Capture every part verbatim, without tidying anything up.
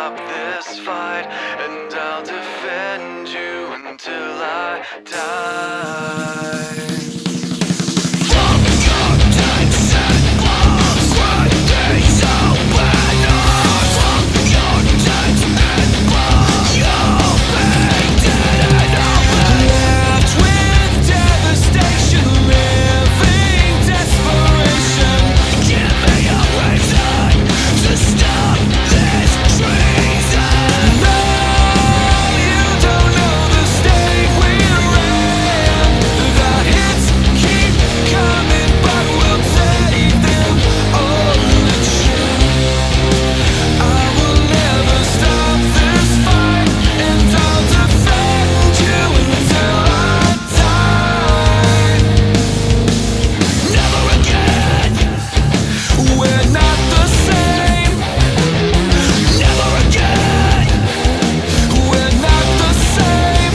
stop this fight, and I'll defend you until I die. From your depths and walls where these open arms, from your depths and walls, you'll be dead and open. Left with devastation, living desperation. Give me a reason to stop this treason. No, you don't know the state we're in. The hits keep coming, but we'll take them all the chin. I will never stop this fight, and I'll defend you until I die. Never again, we're not the same. Never again, we're not the same.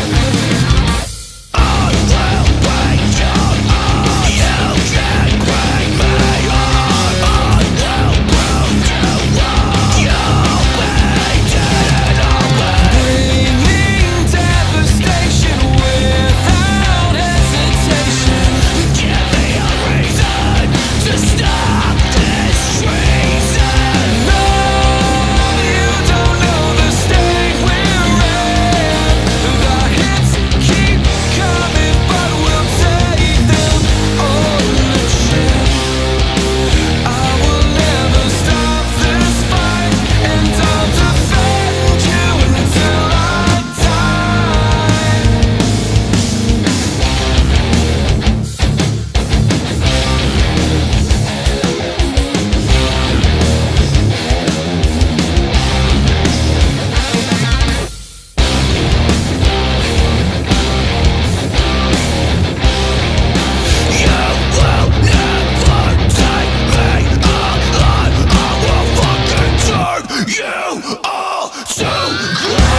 I will break your heart. You can't break me heart. I will prove you wrong. You'll be dead and open. Bringing devastation without hesitation. Give me a reason to stop this treason. No, you don't know the state we're in. The hits keep coming, but we'll take them all the chin. I will never stop this fight, and I'll defend you until I die. You will never take me alive. I will fucking turn you all to ground.